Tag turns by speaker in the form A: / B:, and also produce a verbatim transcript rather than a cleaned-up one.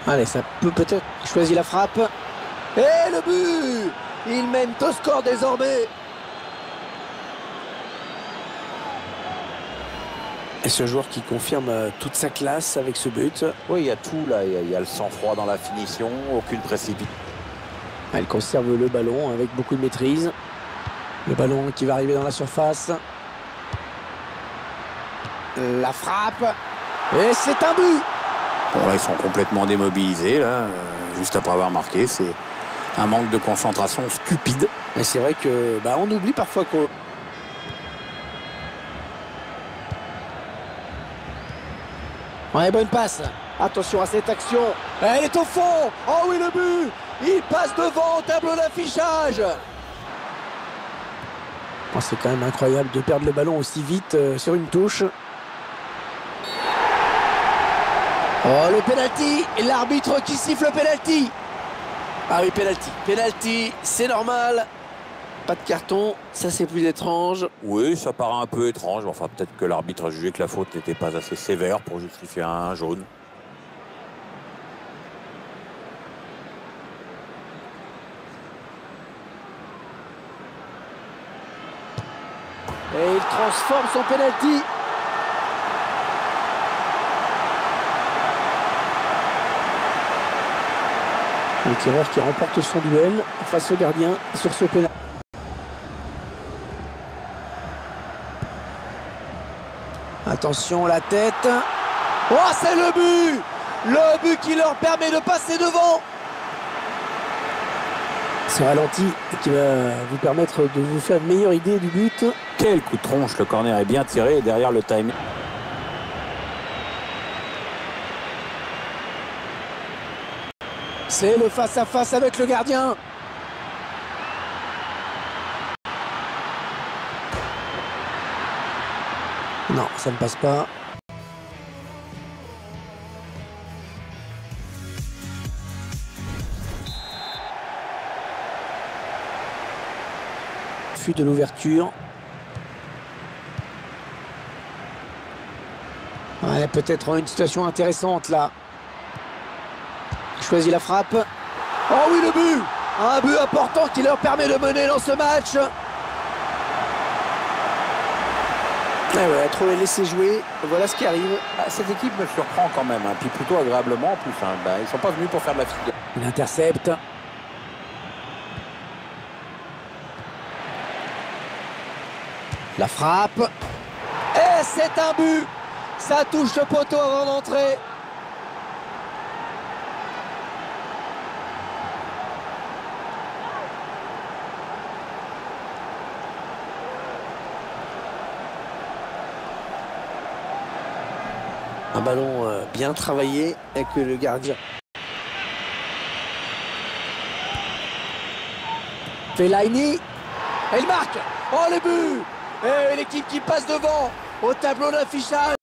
A: Allez, ça peut peut-être choisir la frappe. Et le but! Il mène au score désormais. Et ce joueur qui confirme toute sa classe avec ce but.
B: Oui, il y a tout là. Il y a, il y a le sang-froid dans la finition, aucune précipitation.
A: Elle conserve le ballon avec beaucoup de maîtrise. Le ballon qui va arriver dans la surface. La frappe. Et c'est un but.
B: Bon, là, ils sont complètement démobilisés, là, euh, juste après avoir marqué. C'est un manque de concentration stupide.
A: Et c'est vrai que bah, on oublie parfois qu'on... Ouais, bonne passe. Attention à cette action. Elle est au fond. Oh oui, le but. Il passe devant au tableau d'affichage. Oh, c'est quand même incroyable de perdre le ballon aussi vite euh, sur une touche. Oh, le penalty. Et l'arbitre qui siffle le penalty. Ah oui, penalty. Penalty, c'est normal. Pas de carton, ça c'est plus étrange.
B: Oui, ça paraît un peu étrange. Enfin, peut-être que l'arbitre a jugé que la faute n'était pas assez sévère pour justifier un jaune.
A: Et il transforme son penalty. Le tireur qui remporte son duel face au gardien sur ce penalty. Attention, la tête. Oh, c'est le but! Le but qui leur permet de passer devant. Ce ralenti qui va vous permettre de vous faire une meilleure idée du but.
B: Quel coup de tronche, le corner est bien tiré et derrière le timing.
A: C'est le face-à-face avec le gardien. Non, ça ne passe pas. Fut de l'ouverture. Ouais, peut-être une situation intéressante là. Choisit la frappe. Oh oui, le but! Un but important qui leur permet de mener dans ce match. Ah ouais, trop les laisser jouer, voilà ce qui arrive.
B: Ah, cette équipe me surprend quand même, hein, puis plutôt agréablement en plus. Hein. Bah, ils sont pas venus pour faire de la figure.
A: Il intercepte. La frappe. Et c'est un but. Ça touche le poteau avant d'entrer. Un ballon euh, bien travaillé avec le gardien. Fellaini. Et il marque. Oh, le but. Et l'équipe qui passe devant au tableau d'affichage.